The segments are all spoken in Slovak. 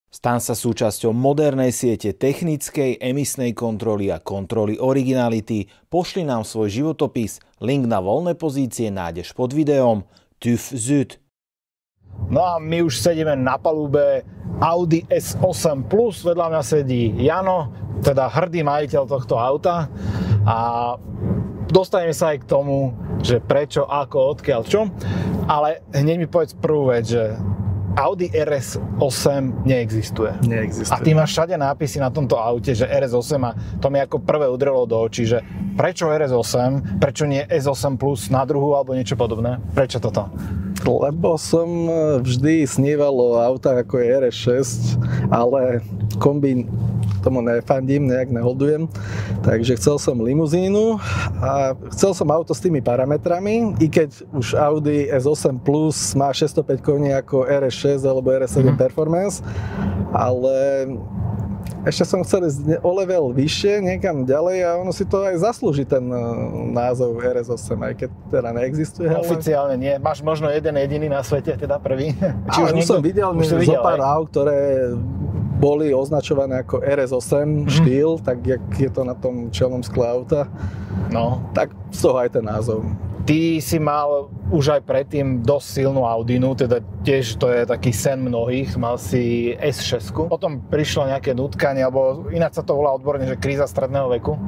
Stan sa súčasťou modernej siete technickej, emisnej kontroly a kontroly originality. Pošli nám svoj životopis. Link na voľné pozície nájdeš pod videom. TÜV Süd. No a my už sedíme na palube Audi S8 Plus. Vedľa mňa sedí Jano, teda hrdý majiteľ tohto auta. A dostaneme sa aj k tomu, že prečo, ako, odkiaľ, čo. Ale hneď mi povedz prvú vec, že Audi RS8 neexistuje. Neexistuje. A ty máš všade nápisy na tomto aute, že RS8 a to mi ako prvé udrelo do očí, že prečo RS8, prečo nie S8 Plus na druhu alebo niečo podobné? Prečo toto? Lebo som vždy sníval o autách ako je RS6, ale kombi tomu nefandím, nejak nehodujem. Takže chcel som limuzínu a chcel som auto s tými parametrami, i keď už Audi S8 Plus má 605 koní ako RS6 alebo RS7 Performance, ale ešte som chcel ísť o level vyššie, niekam ďalej a ono si to aj zaslúži ten názov RS8, aj keď teda neexistuje. Oficiálne nie. Máš možno jeden jediný na svete, teda prvý? Už som videl zo pár aut, ktoré boli označované ako RS8 štýl, tak jak je to na tom čelnom skle auta. No. Tak z toho aj ten názov. Ty si mal už aj predtým dosť silnú Audinu, teda tiež to je taký sen mnohých, mal si S6. Potom prišlo nejaké nutkanie, alebo ináč sa to volá odborne, že kríza stredného veku.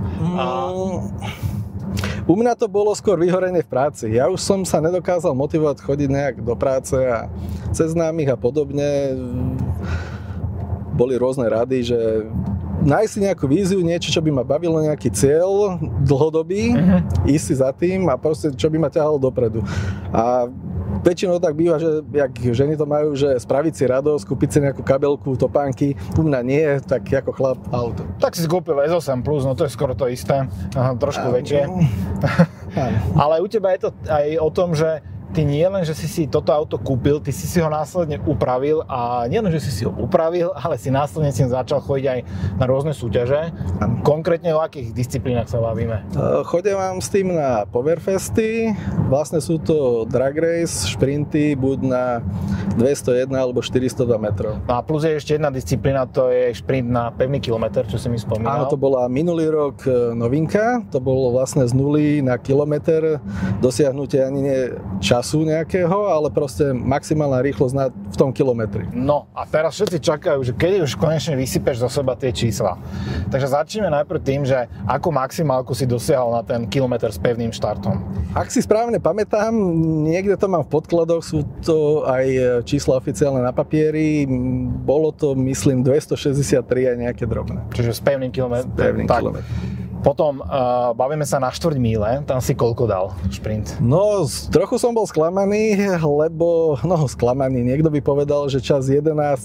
U mňa to bolo skôr vyhorenie v práci. Ja už som sa nedokázal motivovať chodiť nejak do práce a cez známych a podobne. Boli rôzne rady, že nájsť si nejakú víziu, niečo, čo by ma bavilo, nejaký cieľ dlhodobý, ísť si za tým a proste, čo by ma ťahalo dopredu. A väčšinou tak býva, že jak ženy to majú, že spraviť si radosť, kúpiť si nejakú kabelku, topánky, u mňa nie, tak ako chlap auto. Tak si kúpil S8 Plus, no to je skoro to isté, trošku väčšie. Ale u teba je to aj o tom, že ty nie len, že si toto auto kúpil, ty si ho následne upravil a nie len, že si ho upravil, ale si následne si začal chodiť aj na rôzne súťaže. Konkrétne o akých disciplínach sa bavíme? Chodím s tým na Powerfesty, vlastne sú to drag race, šprinty, buď na 201 alebo 402 metrov. No a plus je ešte jedna disciplína, to je šprint na pevný kilometr, čo si mi spomínal. Áno, to bola minulý rok novinka, to bolo vlastne z nuly na kilometr, dosiahnutie ani nie času nejakého, ale proste maximálna rýchlosť v tom kilometri. No a teraz všetci čakajú, že kedy už konečne vysypeš zo seba tie čísla. Takže začneme najprv tým, že akú maximálku si dosiahol na ten kilometr s pevným štartom. Ak si správne pamätám, niekde to mám v podkladoch, sú to aj čísla oficiálne na papieri, bolo to myslím 263 aj nejaké drobné. Čiže s pevným kilometrom. Potom bavíme sa na 4 míle, tam si koľko dal šprint? No, trochu som bol sklamaný, lebo, niekto by povedal, že čas 11,002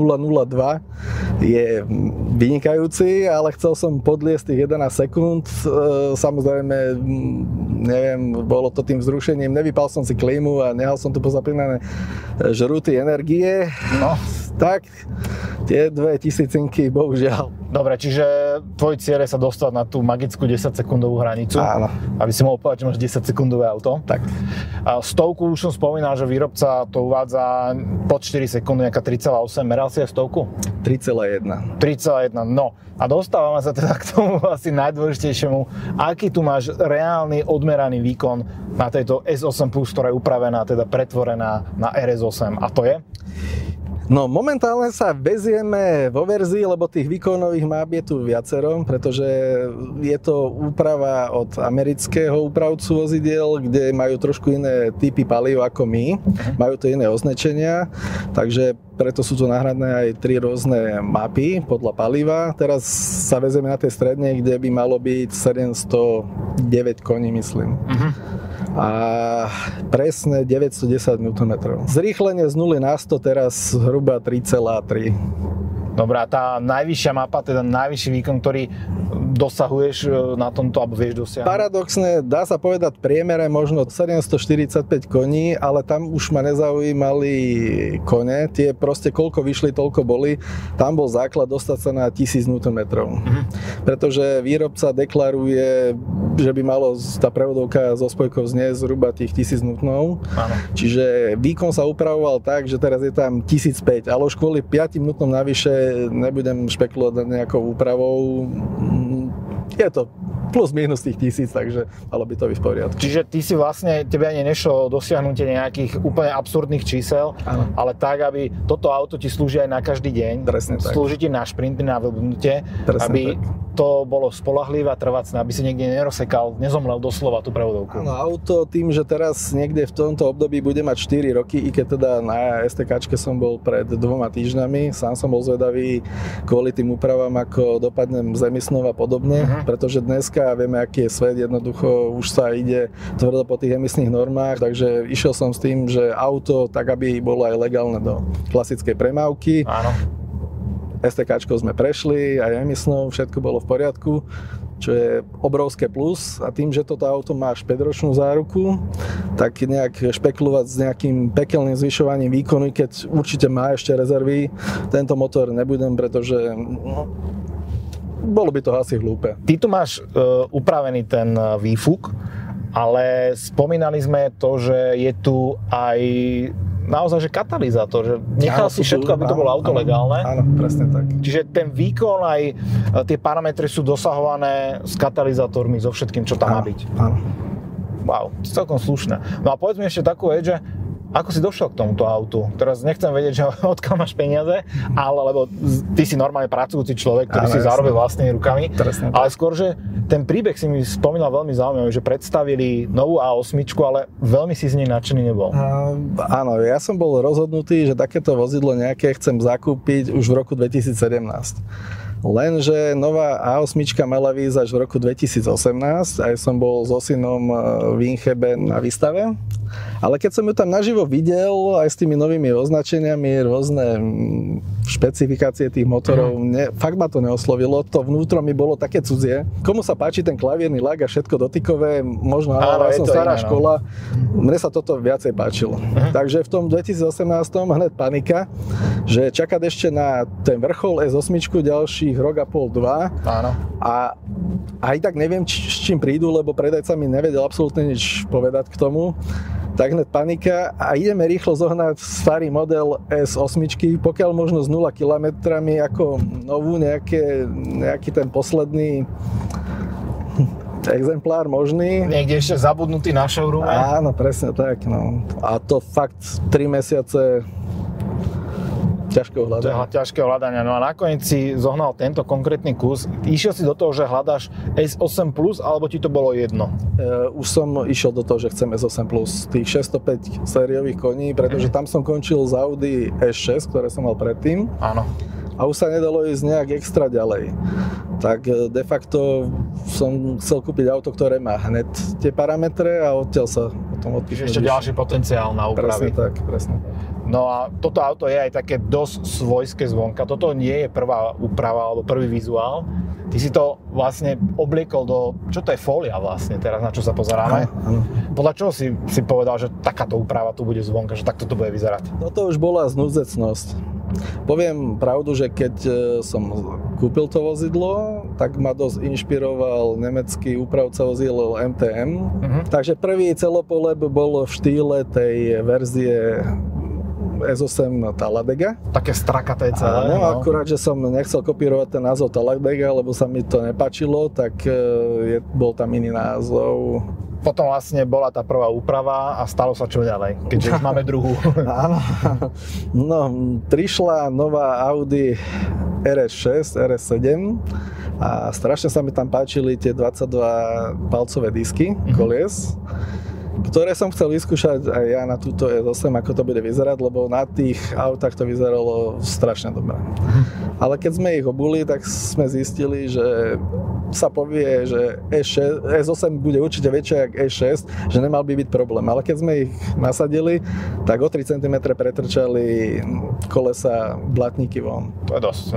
je vynikajúci, ale chcel som podliesť tých 11 sekúnd, samozrejme, neviem, bolo to tým vzrušením, nevypal som si klímu a nehal som tu pozapínané žrúty energie. No, tak tie 2000, bohužiaľ. Dobre, čiže tvoj cieľ je sa dostať na tú magickú 10-sekundovú hranicu. Áno. Aby si mohol povedať, že máš 10-sekundové auto. Tak. A stovku už som spomínal, že výrobca to uvádza pod 4 sekundy, nejaká 3,8. Meral si aj stovku? 3,1. 3,1, no. A dostávame sa teda k tomu asi najdôležitejšiemu. Aký tu máš reálny odmeraný výkon na tejto S8 Plus, ktorá je upravená, teda pretvorená na RS8. A to je? No momentálne sa vezieme vo verzii, lebo tých výkonových map je tu viacero, pretože je to úprava od amerického úpravcu vozidiel, kde majú trošku iné typy palív ako my, majú to iné označenia, takže preto sú tu náhradné aj 3 rôzne mapy podľa paliva. Teraz sa vezieme na tej strednej, kde by malo byť 709 koní, myslím. A presne 910 Nm. Zrýchlenie z 0 na 100 teraz zhruba 3,3. Dobrá, tá najvyššia mapa, teda najvyšší výkon, ktorý dosahuješ na tomto, alebo vieš dosiahnuť? Paradoxne, dá sa povedať priemere možno 745 koní, ale tam už ma nezaujímali kone, tie proste koľko vyšli, toľko boli. Tam bol základ dostať sa na 1000 Nm. Pretože výrobca deklaruje, že by malo tá prevodovka so spojkou zniesť zhruba tých 1000 N. Čiže výkon sa upravoval tak, že teraz je tam 1005, ale už kvôli 5 N navyše nebudem špekulovať nad nejakou úpravou. Je to plus minus tých 1000, takže malo by to byť v poriadku. Čiže ty si vlastne, tebe ani nešlo dosiahnutie nejakých úplne absurdných čísel, ale tak, aby toto auto ti slúži aj na každý deň. Presne tak. Slúži ti na šprinty, na vlbnutie, aby to bolo spoľahlivé a trvácne, aby si niekde nerozsekal, nezomlel doslova tú prevodovku. Áno, auto tým, že teraz niekde v tomto období bude mať 4 roky, i keď teda na STKčke som bol pred 2 týždňami, sám som bol zvedavý kvôli tým úpravám, ako dopadnem z emisnou a podobne, pretože dneska vieme, aký je svet, jednoducho už sa ide tvrdo po tých emisných normách, takže išiel som s tým, že auto tak, aby bolo aj legálne do klasickej premávky. Áno. STKčko sme prešli, aj emisnou, všetko bolo v poriadku, čo je obrovské plus, a tým, že toto auto má 5-ročnú záruku, tak nejak špekulovať s nejakým pekelným zvyšovaním výkonu, keď určite má ešte rezervy, tento motor nebudem, pretože bolo by to asi hlúpe. Ty tu máš upravený ten výfuk, ale spomínali sme to, že je tu aj naozaj, že katalizátor, že nechal si všetko, aby to bolo auto legálne. Áno, presne tak. Čiže ten výkon, aj tie parametre sú dosahované s katalizátormi, so všetkým, čo tam má byť. Áno. Wow, to je celkom slušné. No a povedz mi ešte takú vec, že ako si došiel k tomuto autu? Teraz nechcem vedieť, že odkiaľ máš peniaze, ale lebo ty si normálne pracujúci človek, ktorý si zarobil vlastnými rukami. Ale skôr, že ten príbeh si mi spomínal veľmi zaujímavý, že predstavili novú A8, ale veľmi si z nej nadšený nebol. Áno, ja som bol rozhodnutý, že takéto vozidlo nejaké chcem zakúpiť už v roku 2017. Lenže nová A8 mala výjsť až v roku 2018, aj som bol so synom v Inchebe na výstave. Ale keď som ju tam naživo videl, aj s tými novými označeniami, rôzne špecifikácie tých motorov, fakt ma to neoslovilo. To vnútro mi bolo také cudzie. Komu sa páči ten klavierný lag a všetko dotykové, možno, ale ja som stará škola, mne sa toto viacej páčilo. Takže v tom 2018 hneď panika, že čakať ešte na ten vrchol S8 ďalších rok a pol, 2. Áno. A aj tak neviem, s čím prídu, lebo predajca mi nevedel absolútne nič povedať k tomu. Tak hneď panika a ideme rýchlo zohnať starý model S8, pokiaľ možno s 0 km ako novú, nejaký ten posledný exemplár možný. Niekde ešte zabudnutý na showroome. Áno, presne tak. No. A to fakt 3 mesiace ťažkého hľadania. No a nakoniec si zohnal tento konkrétny kus. Išiel si do toho, že hľadáš S8 Plus, alebo ti to bolo jedno? Už som išiel do toho, že chcem S8 Plus, tých 605 sériových koní, pretože tam som končil z Audi S6, ktoré som mal predtým. Áno. A už sa nedalo ísť nejak extra ďalej. Tak de facto som chcel kúpiť auto, ktoré má hneď tie parametre a odtiaľ sa potom odpíšem. Ešte ďalší potenciál na úpravy. Presne tak. No a toto auto je aj také dosť svojské zvonka. Toto nie je prvá úprava alebo prvý vizuál. Ty si to vlastne obliekol do... Čo to je fólia vlastne teraz, na čo sa pozeráme? Áno. Podľa čoho si povedal, že takáto úprava tu bude zvonka, že takto to bude vyzerať? Toto už bola znúdzecnosť. Poviem pravdu, že keď som kúpil to vozidlo, tak ma dosť inšpiroval nemecký úpravca vozidiel MTM. Takže prvý celopoleb bol v štýle tej verzie S8 Talladega. Také strakaté celé. No, akurát, že som nechcel kopírovať ten názov Talladega, lebo sa mi to nepáčilo, tak bol tam iný názov. Potom vlastne bola tá prvá úprava a stalo sa čo ďalej, keďže máme druhú. Áno. No, prišla nová Audi RS6, RS7 a strašne sa mi tam páčili tie 22 palcové disky kolies, ktoré som chcel vyskúšať aj ja na túto S8, ako to bude vyzerať, lebo na tých autách to vyzeralo strašne dobre. Ale keď sme ich obuli, tak sme zistili, že sa povie, že S8 bude určite väčšia ako S6, že nemal by byť problém. Ale keď sme ich nasadili, tak o 3 cm pretrčali kolesa blatníky von. To je dosť, no.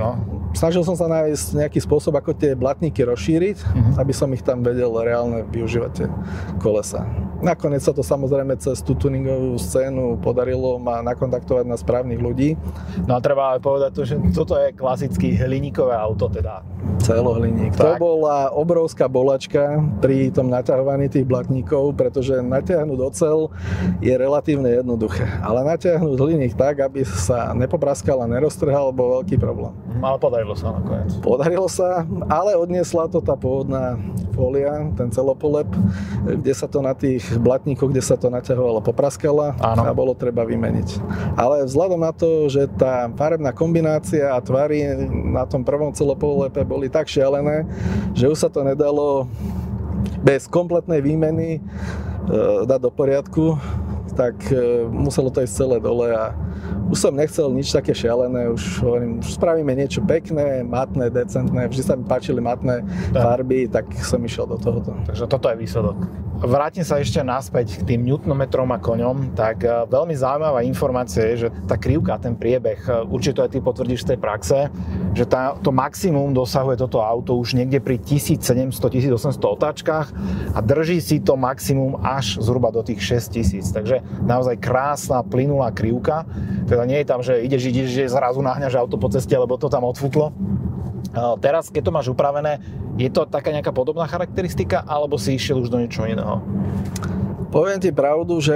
snažil som sa nájsť nejaký spôsob, ako tie blatníky rozšíriť, aby som ich tam vedel reálne využívať tie kolesa. Nakoniec sa to samozrejme cez tú tuningovú scénu podarilo ma nakontaktovať na správnych ľudí. No a treba aj povedať to, že toto je klasické hliníkové auto teda. Celohliník. To bola obrovská bolačka pri tom naťahovaní tých blatníkov, pretože natiahnuť oceľ je relatívne jednoduché. Ale natiahnuť hliník tak, aby sa nepopraskal a neroztrhal, bol veľký problém. Ale podarilo sa nakoniec. Podarilo sa, ale odniesla to tá pôvodná fólia, ten celopolep, kde sa to na tých blatníkoch, kde sa to naťahovalo, popraskala. Áno. A bolo treba vymeniť. Ale vzhľadom na to, že tá farebná kombinácia a tvary na tom prvom celopolepe boli tak šialené, že už sa to nedalo bez kompletnej výmeny dať do poriadku, tak muselo to ísť celé dole a už som nechcel nič také šialené, už hovorím, už spravíme niečo pekné, matné, decentné, vždy sa mi páčili matné farby, tak som išiel do tohoto. Takže toto je výsledok. Vrátim sa ešte naspäť k tým newtonometrom a koňom, tak veľmi zaujímavá informácia je, že tá krivka, ten priebeh, určite aj ty potvrdíš z tej praxe, že to maximum dosahuje toto auto už niekde pri 1700-1800 otáčkach a drží si to maximum až zhruba do tých 6000, takže naozaj krásna, plynulá krivka, teda nie je tam, že ideš, že zrazu nahňaš auto po ceste, lebo to tam odfúklo. Teraz, keď to máš upravené, je to taká nejaká podobná charakteristika, alebo si išiel už do niečoho iného? Poviem ti pravdu, že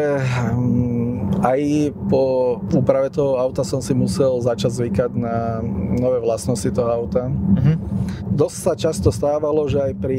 aj po úprave toho auta som si musel začať zvykať na nové vlastnosti toho auta. Dosť sa často stávalo, že aj pri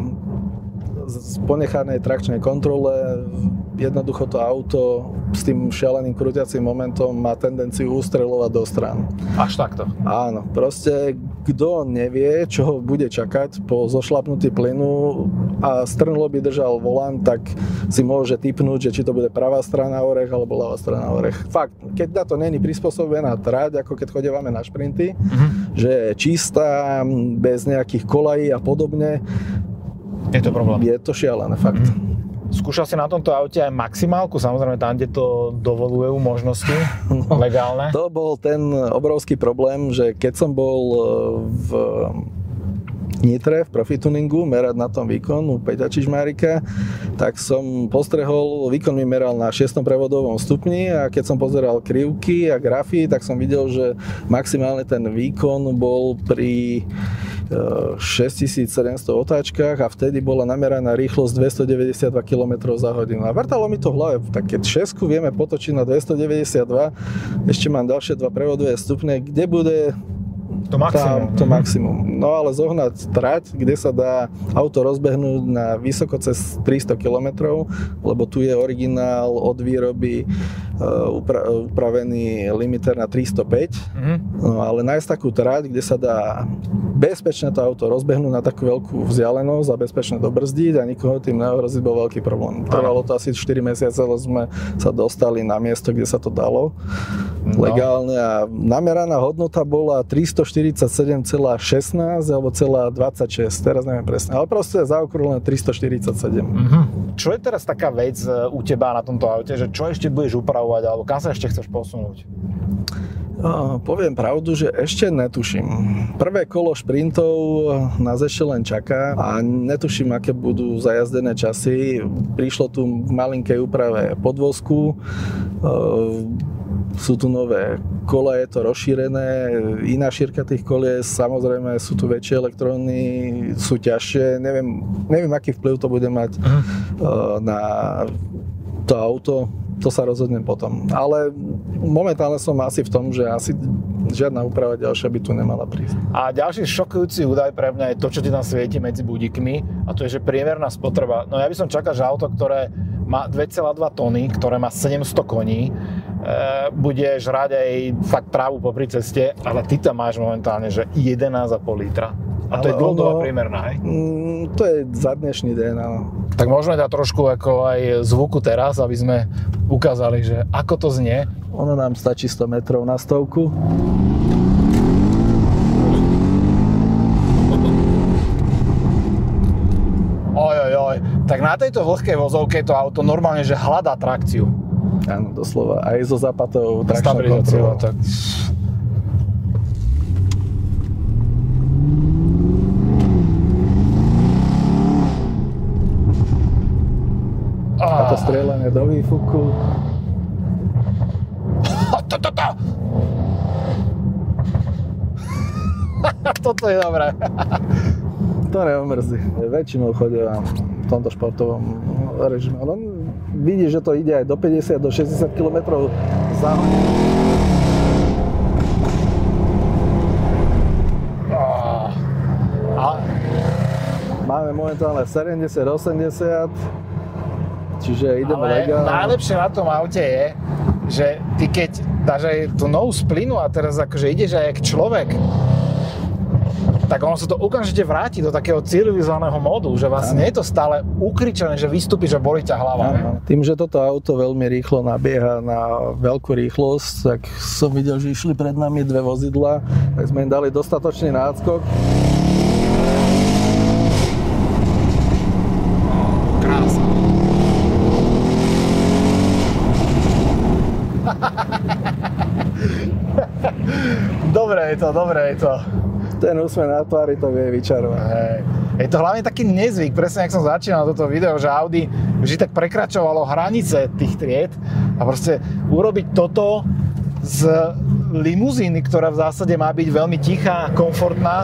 ponechanej trakčnej kontrole jednoducho to auto s tým šialeným krútiacim momentom má tendenciu ustreľovať do strán. Až takto? Áno, proste kto nevie, čo ho bude čakať po zošlapnutí plynu a strnulo by držal volant, tak si môže tipnúť, že či to bude pravá strana orech alebo ľavá strana orech. Fakt, keď na to není prispôsobená trať, ako keď chodívame na šprinty, že je čistá, bez nejakých kolají a podobne, je to problém. Je to šialené, fakt. Skúšal si na tomto aute aj maximálku, samozrejme tam, kde to dovolujú možnosti legálne? To bol ten obrovský problém, že keď som bol v Nitre v Profituningu merať na tom výkon u Peťa Čižmárika, tak som postrehol, výkon mi meral na 6. prevodovom stupni a keď som pozeral krivky a grafy, tak som videl, že maximálne ten výkon bol pri 6700 otáčkach a vtedy bola nameraná rýchlosť 292 km za hodinu. A vrtalo mi to v hlave, tak keď 6 vieme potočiť na 292, ešte mám ďalšie 2 prevodové stupne, kde bude to maximum. No ale zohnať trať, kde sa dá auto rozbehnúť na vysoko cez 300 km, lebo tu je originál od výroby upravený limiter na 305, no ale nájsť takú trať, kde sa dá bezpečne to auto rozbehnúť na takú veľkú vzdialenosť a bezpečne dobrzdiť a nikoho tým neohroziť, bol veľký problém. Trvalo to asi 4 mesiace, ale sme sa dostali na miesto, kde sa to dalo legálne a nameraná hodnota bola 347,16 alebo 26, teraz neviem presne, ale proste zaokrúhlené 347. Čo je teraz taká vec u teba na tomto aute, že čo ešte budeš upravovať alebo kam sa ešte chceš posunúť? Poviem pravdu, že ešte netuším. Prvé kolo šprintov nás ešte len čaká a netuším, aké budú zajazdené časy. Prišlo tu k malinkej úprave podvozku, sú tu nové kola, je to rozšírené, iná šírka tých kolies, samozrejme sú tu väčšie elektróny, sú ťažšie, neviem aký vplyv to bude mať na to auto. To sa rozhodnem potom. Ale momentálne som asi v tom, že asi žiadna úprava ďalšia by tu nemala prísť. A ďalší šokujúci údaj pre mňa je to, čo ti tam svieti medzi budíkmi, a to je, že priemerná spotreba. No ja by som čakal, že auto, ktoré má 2,2 tony, ktoré má 700 koní, bude žrať aj fakt trávu popri ceste, ale ty tam máš momentálne, že 11,5 litra. A to je dlhodobá priemerná, hej? To je za dnešný deň, áno. Tak môžeme dať trošku ako aj zvuku teraz, aby sme ukázali, že ako to znie. Ono nám stačí 100 metrov na stovku. Ojojoj, tak na tejto vlhkej vozovke to auto normálne, že hľadá trakciu. Áno, doslova. Aj so zápatou trakčnou kontrolou. Ideme do výfuku. Toto je dobré. To neomrzí. Väčšinou chodia v tomto športovom režime. No, vidíš, že to ide aj do 50, do 60 km za hodinu. Máme momentálne 70-80, čiže ideme legálne. Ale najlepšie na tom aute je, že ty keď dáš aj tú novú splinu a teraz akože ideš aj jak človek, tak ono sa to okamžite vráti do takého civilizovaného módu, že vlastne nie je to stále ukričané, že vystúpiš a bolí ťa hlava. Tým, že toto auto veľmi rýchlo nabieha na veľkú rýchlosť, tak som videl, že išli pred nami dve vozidla, tak sme im dali dostatočný náskok. Krásne. Dobre je to. Ten úsmev na tvári to vie vyčarovať. Je to hlavne taký nezvyk, presne jak som začínal toto video, že Audi vždy tak prekračovalo hranice tých tried a proste urobiť toto z limuzíny, ktorá v zásade má byť veľmi tichá, komfortná.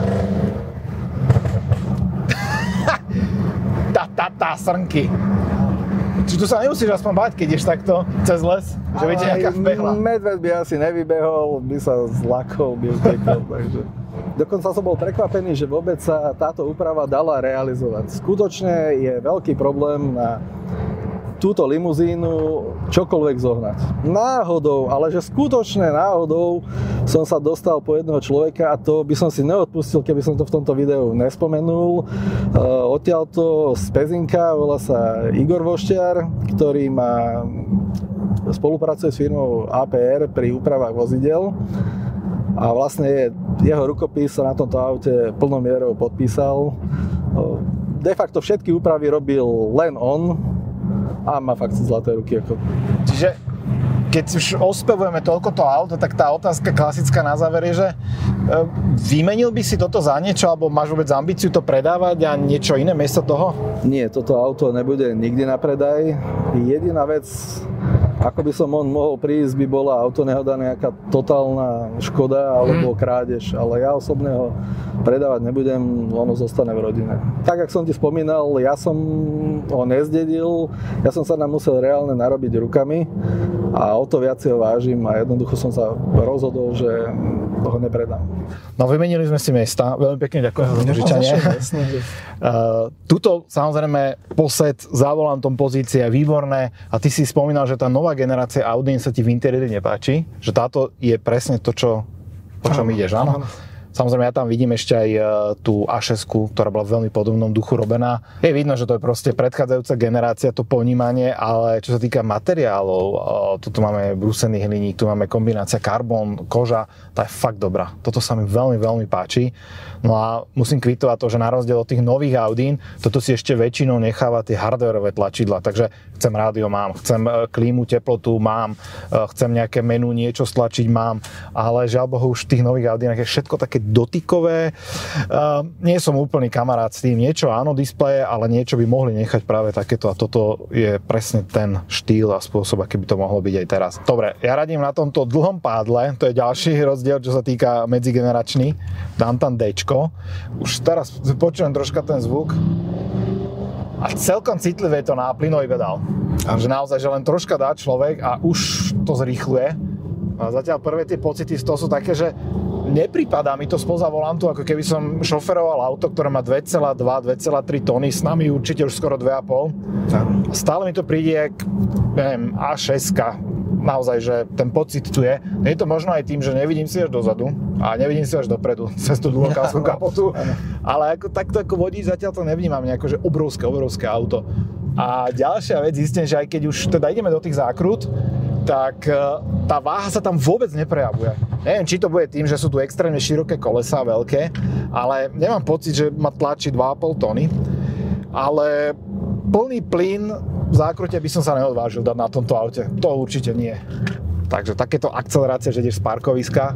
Tá srnky. Čiže tu sa nemusíš aspoň báť, keď ideš takto cez les, že viete, nejaká vbehla. Medveď by asi nevybehol, by sa zlakol, by utekol, takže... Dokonca som bol prekvapený, že vôbec sa táto úprava dala realizovať. Skutočne je veľký problém na túto limuzínu čokoľvek zohnať. Náhodou, ale že skutočne náhodou som sa dostal po jedného človeka a to by som si neodpustil, keby som to v tomto videu nespomenul. Odtiaľto z Pezinka, volá sa Igor Vošťar, ktorý spolupracuje s firmou APR pri úpravách vozidel. A vlastne jeho rukopis sa na tomto aute plnou mierou podpísal. De facto všetky úpravy robil len on a má fakt zlaté ruky. Čiže keď už ospevujeme toľkoto auto, tak tá otázka klasická na záver je, že vymenil by si toto za niečo, alebo máš vôbec ambíciu to predávať a niečo iné miesto toho? Nie, toto auto nebude nikdy na predaj. Jediná vec, ako by som mohol prísť, by bola autonehoda, nejaká totálna škoda alebo krádež, ale ja osobne ho predávať nebudem, ono zostane v rodine. Tak, ako som ti spomínal, ja som ho nezdedil, ja som sa nám musel reálne narobiť rukami a o to viac ho vážim a jednoducho som sa rozhodol, že ho nepredám. No vymenili sme si miesta, veľmi pekne ďakujem za požičanie. Tuto samozrejme posed za volantom pozície je výborné a ty si spomínal, že tá nová generácia Audi sa ti v interiéri nepáči, že táto je presne to, po čom ideš, áno? Samozrejme, ja tam vidím ešte aj tú A6, ktorá bola v veľmi podobnom duchu robená. Je vidno, že to je proste predchádzajúca generácia, to ponímanie, ale čo sa týka materiálov, tu máme brúsený hliník, tu máme kombinácia karbón, koža, tá je fakt dobrá. Toto sa mi veľmi, veľmi páči. No a musím kvitovať to, že na rozdiel od tých nových Audín, toto si ešte väčšinou necháva tie hardwareové tlačidla, takže chcem rádio mám, chcem klímu, teplotu mám, chcem nejaké menu, niečo stlačiť mám, ale žiaľ Bohu už v tých nových Audínach je všetko také dotykové. Nie som úplný kamarát s tým, niečo áno, displeje, ale niečo by mohli nechať práve takéto a toto je presne ten štýl a spôsob, aký by to mohlo byť aj teraz. Dobre, ja radím na tomto dlhom pádle, to je ďalší rozdiel, čo sa týka medzigeneračný. Dám tam Dčko. Už teraz počujem troška ten zvuk a celkom citlivé to na plynový pedál. Že naozaj, že len troška dá človek a už to zrýchluje. A zatiaľ prvé tie pocity z toho sú také, že nepripadá mi to spoza volantu, ako keby som šoferoval auto, ktoré má 2,2-2,3 tony, s nami určite už skoro 2,5. A stále mi to príde jak, neviem, A6-ka. Naozaj, že ten pocit tu je. Je to možno aj tým, že nevidím si až dozadu a nevidím si až dopredu cez tú dlhokásnu kapotu, ale takto ako vodič zatiaľ to nevnímam nejako, že obrovské auto. A ďalšia vec, zistím, že aj keď už teda ideme do tých zákrut, tak tá váha sa tam vôbec neprejavuje. Neviem, či to bude tým, že sú tu extrémne široké kolesá, veľké, ale nemám pocit, že ma tlačí 2,5 tony. Ale plný plyn v zákrute by som sa neodvážil dať na tomto aute. To určite nie. Takže takéto akcelerácie, že ideš z parkoviska.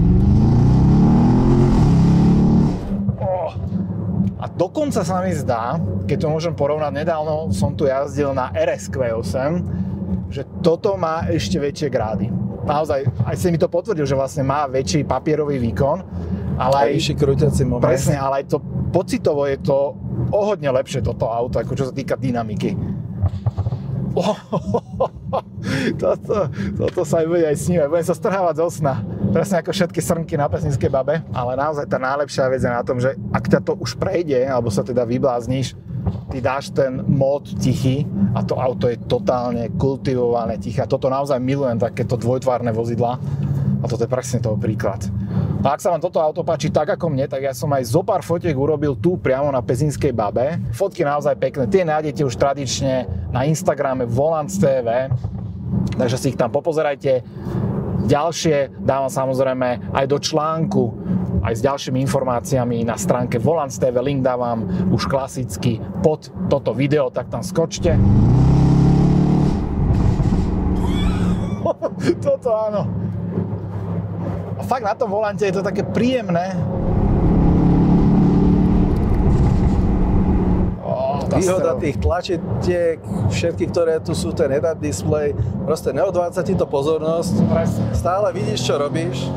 A dokonca sa mi zdá, keď to môžem porovnať, nedávno som tu jazdil na RS Q8 že toto má ešte väčšie grády. Naozaj, aj si mi to potvrdil, že vlastne má väčší papierový výkon, ale aj vyšší krúťací moment. Presne, ale aj to pocitovo je to o hodne lepšie toto auto, ako čo sa týka dynamiky. Toto sa aj bude aj snívať. Budem sa strhávať zo sna. Presne ako všetky srnky na Pezinskej babe. Ale naozaj tá najlepšia vec je na tom, že ak ťa to už prejde, alebo sa teda vyblázniš, ty dáš ten mód tichý a to auto je totálne kultivované tiché. A toto naozaj milujem, takéto dvojtvárne vozidlá. A toto je presne toho príklad. A ak sa vám toto auto páči tak ako mne, tak ja som aj zo pár fotiek urobil tu priamo na Pezinskej babe. Fotky naozaj pekné, tie nájdete už tradične na Instagrame Volants.tv, takže si ich tam popozerajte. Ďalšie dávam samozrejme aj do článku, aj s ďalšími informáciami na stránke Volants.tv, link dávam už klasicky pod toto video, tak tam skočte. Toto áno. A fakt na tom volante je to také príjemné. Výhoda tých tlačitiek, všetkých, ktoré tu sú, ten head-up display, proste neodvádza ti to pozornosť. Presne. Stále vidíš, čo robíš.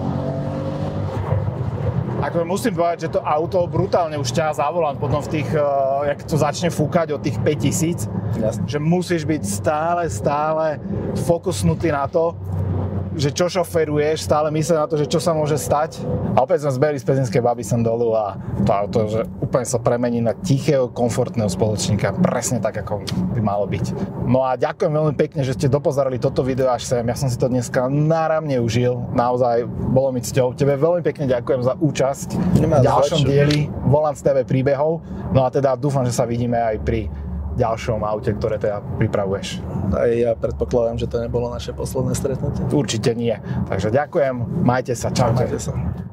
Ako musím povedať, že to auto brutálne už ťahá za volant potom v tých, jak to začne fúkať od tých 5000, že musíš byť stále fokusnutý na to, že čo šoferuješ, stále myslíš na to, že čo sa môže stať. A opäť sme zbehli z Pezinskej baby sem dolu a to auto, že úplne sa premení na tichého, komfortného spoločníka. Presne tak, ako by malo byť. No a ďakujem veľmi pekne, že ste dopozerali toto video až sem. Ja som si to dneska náramne užil. Naozaj bolo mi cťou. Tebe veľmi pekne ďakujem za účasť v ďalšom dieli Volants.tv príbehov. No a teda dúfam, že sa vidíme aj pri ďalšom aute, ktoré teda pripravuješ. Aj ja predpokladám, že to nebolo naše posledné stretnutie. Určite nie. Takže ďakujem, majte sa, čaute. Majte sa.